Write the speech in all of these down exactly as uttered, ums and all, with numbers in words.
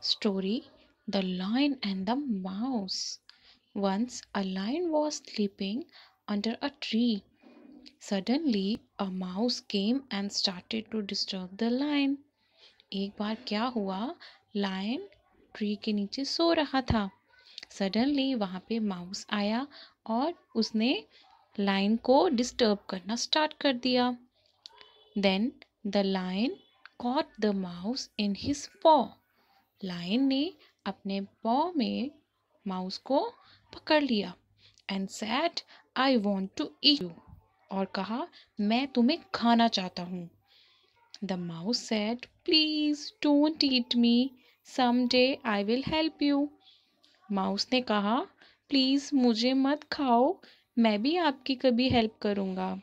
Story: The Lion and the Mouse. Once a lion was sleeping under a tree. Suddenly, a mouse came and started to disturb the lion. एक बार क्या हुआ, lion tree के नीचे सो रहा था. Suddenly वहाँ पे माउस आया और उसने लायन को डिस्टर्ब करना स्टार्ट कर दिया. Then the lion caught the mouse in his paw. Lion ने अपने पॉ में माउस को पकड़ लिया and said, I want to eat you. और कहा, मैं तुम्हें खाना चाहता हूँ. The mouse said, please don't eat me, someday I will help you. Mouse ने कहा, प्लीज मुझे मत खाओ, मैं भी आपकी कभी हेल्प करूँगा.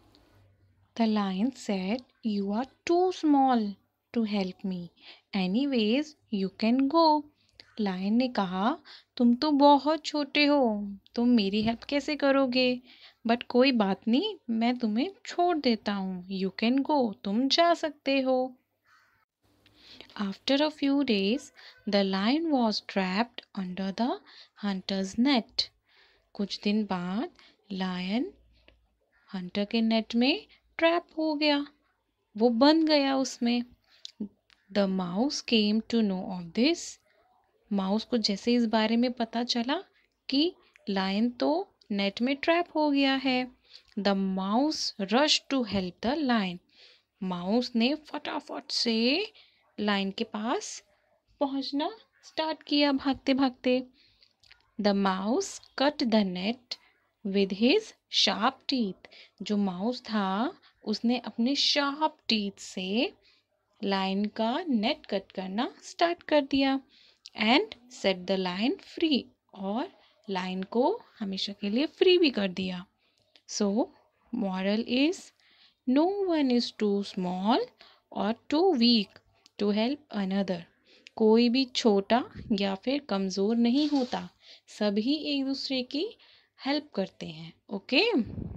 The lion said, you are too small to help me, anyways you can go. Lion ने कहा, तुम तो बहुत छोटे हो, तुम मेरी हेल्प कैसे करोगे, बट कोई बात नहीं, मैं तुम्हें छोड़ देता हूँ. यू कैन गो, तुम जा सकते हो. After a few days the lion was trapped under the hunter's net. कुछ दिन बाद लायन हंटर के नेट में ट्रैप हो गया, वो बंद गया उसमें. The mouse came to know of this. Mouse को जैसे इस बारे में पता चला कि लायन तो नेट में ट्रैप हो गया है, the mouse rush to help the lion. Mouse ने फटाफट से लायन के पास पहुंचना स्टार्ट किया, भागते भागते. The mouse cut the net with his sharp teeth. जो माउस था उसने अपने शार्प टीथ से लायन का नेट कट करना स्टार्ट कर दिया and set the lion free. और लायन को हमेशा के लिए फ्री भी कर दिया. So moral is, no one is too small और too weak to help another. कोई भी छोटा या फिर कमज़ोर नहीं होता, सभी एक दूसरे की हेल्प करते हैं. Okay okay?